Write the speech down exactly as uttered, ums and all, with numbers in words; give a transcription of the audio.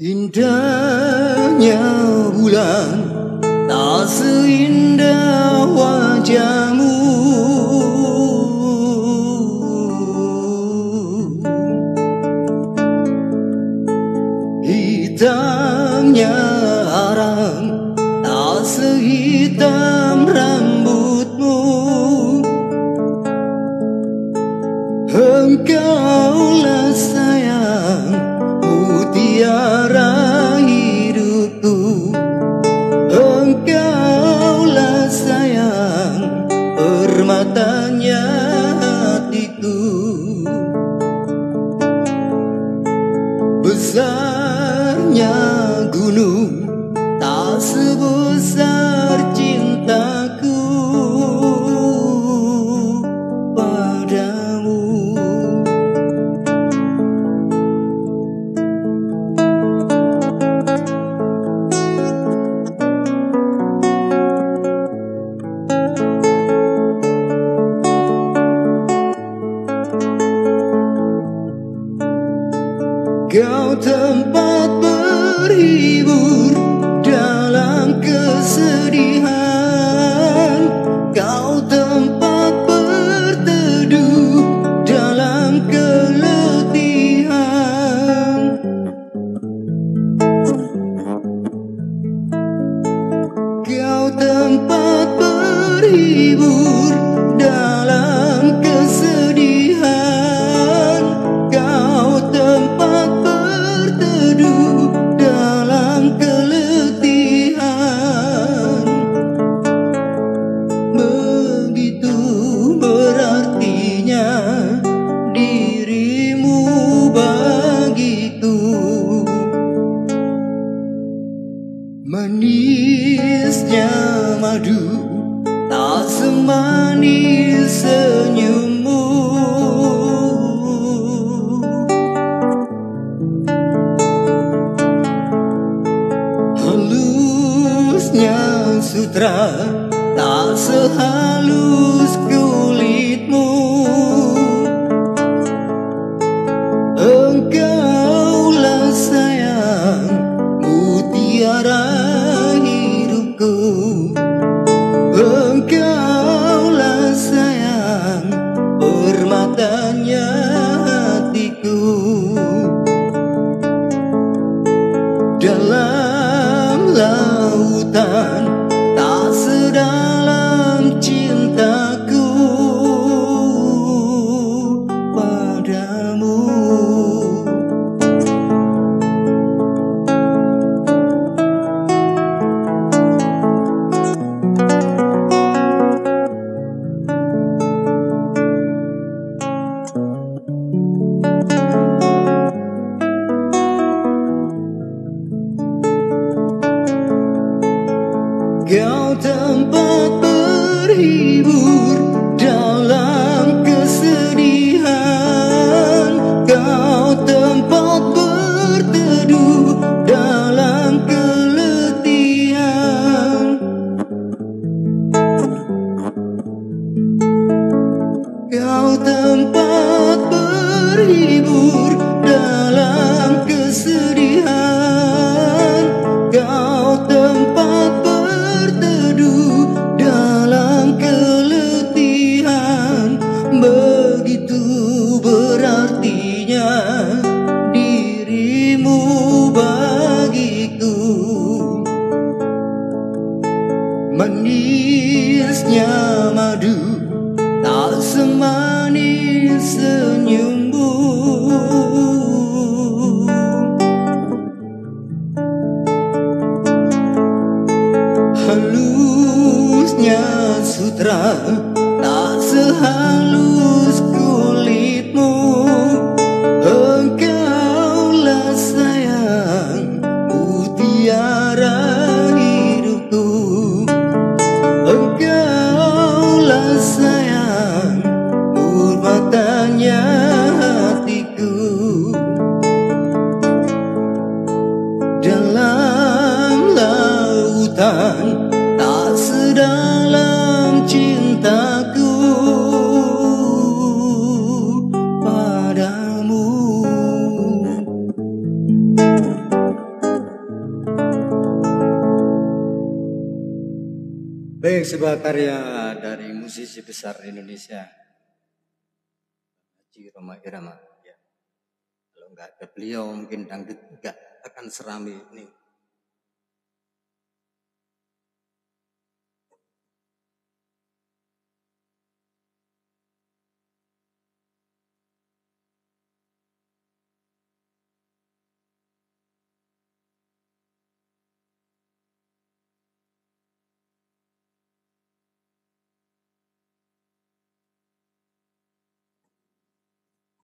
Indahnya bulan tak seindah wajahmu. Hitamnya arang tak sehitam rambutmu. Engkaulah sayang mutiara hidupku. Engkaulah sayang permatanya hatiku. Besarnya gunung tak sebesar cintaku padamu. Kau tempat berhibur dalam kesedihan. Kau tempat berteduh dalam keletihan. Kau tempat berhibur dalam kesedihan. Kau tempat berteduh dalam keletihan. Begitu berartinya dirimu bagiku. Manisnya madu tak semanis senyummu. Halusnya sutra tak sehalus kulitmu. Engkaulah sayang mutiara hidupku. Engkaulah sayang permatanya hatiku. Dalam lautan tak sedalam cintaku padamu. Kau tempat berhibur dalam kesedihan. Kau tempat berteduh dalam keletihan. Kau tempat berhibur dalam kesedihan. Kau tempat berteduh dalam keletihan. Begitu berartinya dirimu bagiku. Manisnya madu tak semanis senyummu. Halusnya sutra tak sehalus kulitmu. Engkaulah sayang mutiara hidupku. Engkaulah sayang permatanya Baik, sebuah karya dari musisi besar Indonesia, Haji Rhoma Irama. Ya. Kalau nggak ada beliau mungkin dangdut nggak akan serami ini.